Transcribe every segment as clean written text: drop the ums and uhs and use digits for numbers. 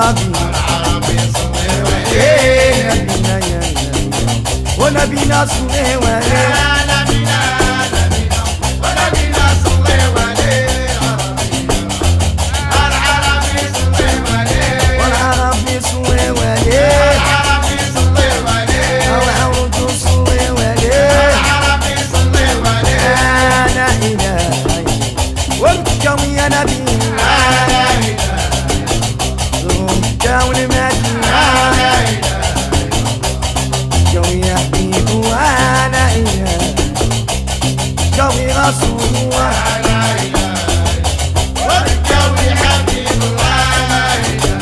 العربي صلي وعليه نبينا يا نبينا ونبينا صلي وعليه نبينا ونبينا صلي وعليه العربي صلي وعليه والعربي صلي وعليه العربي صلي وعليه والعود صلي وعليه العربي صلي وعليه لا إله وابكوا يا نبينا مكة والمدينة قوي يا حبيب ولا إله قوي رسول الله والكوي حبيب الله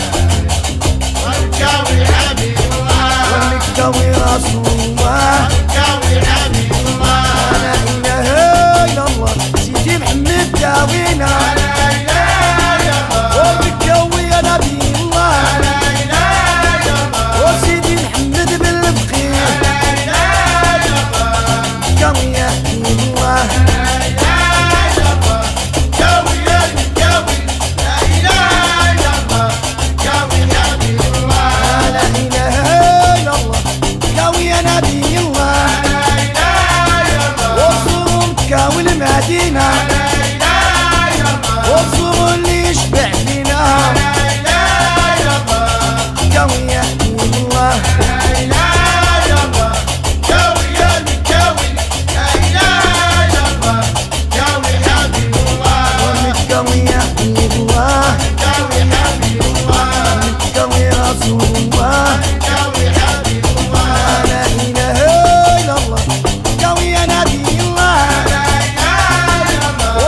والكوي حبيب الله والمكة رسول الله والكوي حبيب الله لا إله إلا الله سيدي محمد داوينا لا إله إلا الله وبكوي يا نبي الله لا إله إلا الله وسيدي محمد بالبخير لا إله إلا الله قوي يا حبيب الله لا إله إلا الله كوي يا الكوي لا إله إلا الله كوي حبيب الله لا إله إلا الله قوي يا نبي الله لا إله إلا الله وصلوا مكة والمدينة لا إله إلا الله وصلوا اللي يشبع فينا لا إله إلا الله قوي يا حبيب الله لا إله إلا الله كوي يا الكوي لا إله إلا الله كوي حبيب الله قوي يا حبيب الله كوي حبيب الله قوي رسول الله كوي حبيب الله لا إله إلا الله قوي يا نبي الله لا إله إلا الله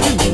النور